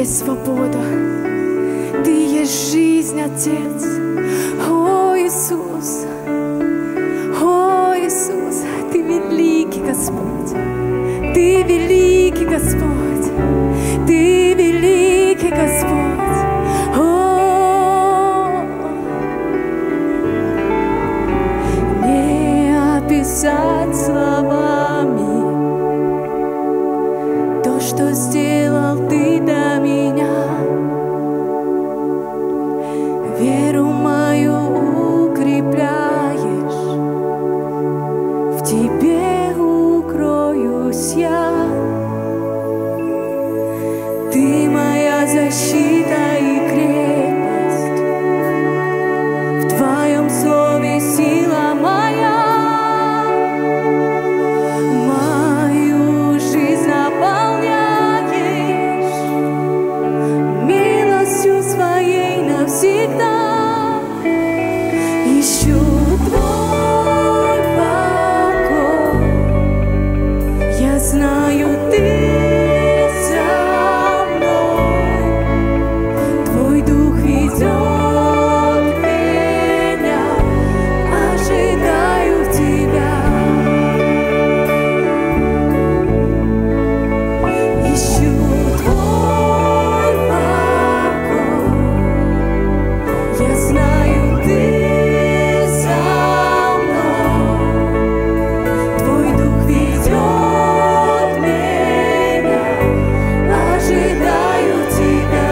есть свобода, Ты есть жизнь, Отец. О, Иисус, Ты великий Господь, Ты великий Господь, Ты великий Господь. О, не описать словами то, что сделал Ты для меня. Веру мою укрепляешь, в Тебе укроюсь я. Ты моя защита и крепость, в Твоем слове сила моя. Мою жизнь наполняешь милостью Своей навсегда. Ищу Твой покой, я знаю, Ты со мной. Твой Дух ведет меня, ожидаю Тебя. Ищу Твой покой, я знаю, Ты со мной. Твой Дух ведет меня, ожидаю Тебя.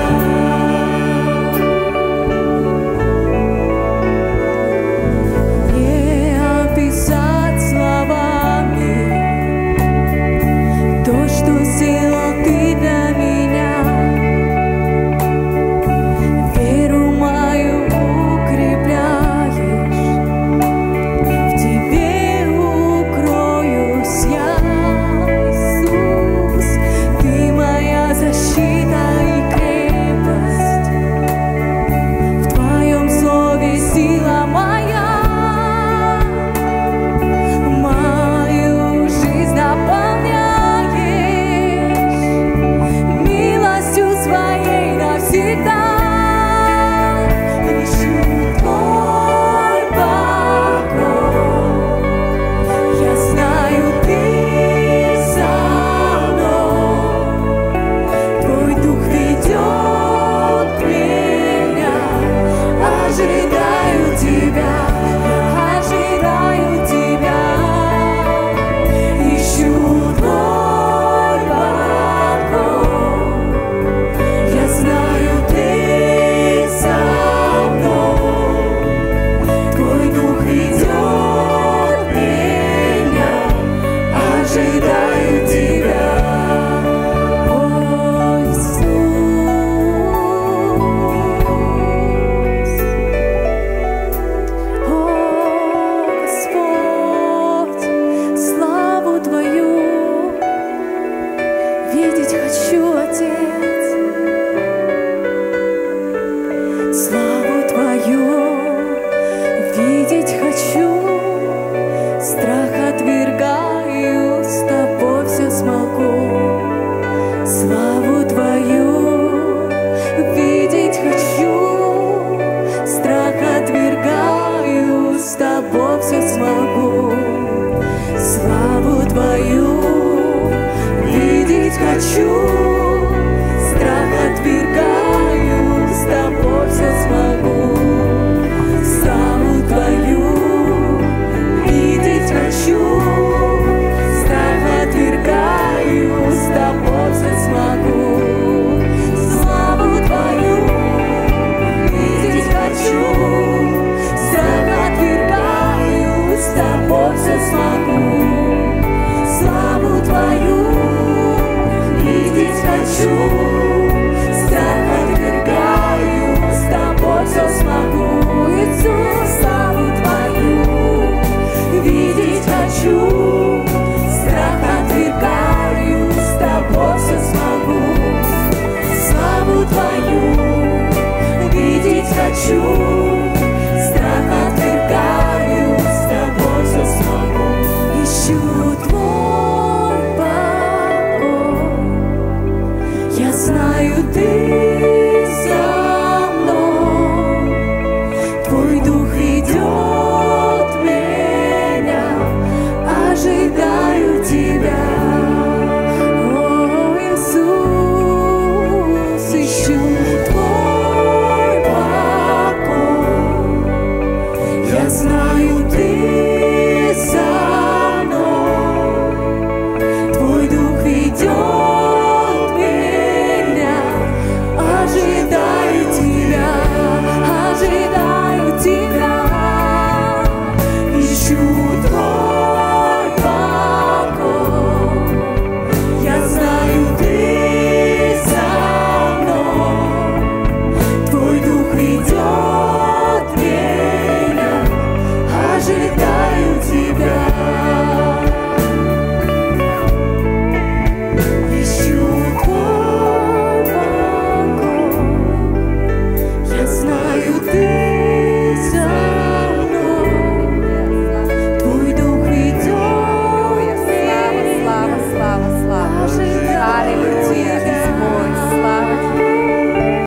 Не описать словами то, что сделал Ты для меня. Веру мою укрепляешь, в Тебе укроюсь я. Иисус, Ты моя защита и крепость, в Твоем слове сила моя. Мою жизнь наполняешь милостью Своей навсегда. Ищу Твой покой, я знаю, Ты со мной. Твой Дух ведет меня, ожидаю Тебя, ожидаю Тебя. Ищу Твой покой, я знаю, Ты со мной. Твой Дух ведет меня, ожидаю Тебя. О, Иисус, о, Господь, славу Твою видеть хочу, Отец. Славу Твою видеть хочу, страх отвергаю, с Тобой все смогу. Славу Твою видеть хочу, страх отвергаю, с Тобой все смогу. Славу Твою видеть хочу, страх отвергаю, с Тобой все смогу. Славу Твою видеть хочу, страх отвергаю, с Тобой все смогу. Славу Твою видеть хочу, страх отвергаю, с Тобой все смогу. Славу Твою видеть Ты со мной, Твой Дух ведет меня, ожидаю Тебя. О, Иисус, ищу Твой покой. Я знаю, Ты со мной, Твой Дух ведет меня, ожидаю Тебя, ожидаю Тебя. Ищу Твой покой. Я знаю, Ты со мной, Твой Дух ведет меня, ожидаю Тебя. Ищу Твой покой. Я знаю, Ты со мной, Твой Дух ведет меня, Слава, слава, слава, слава. ожидаю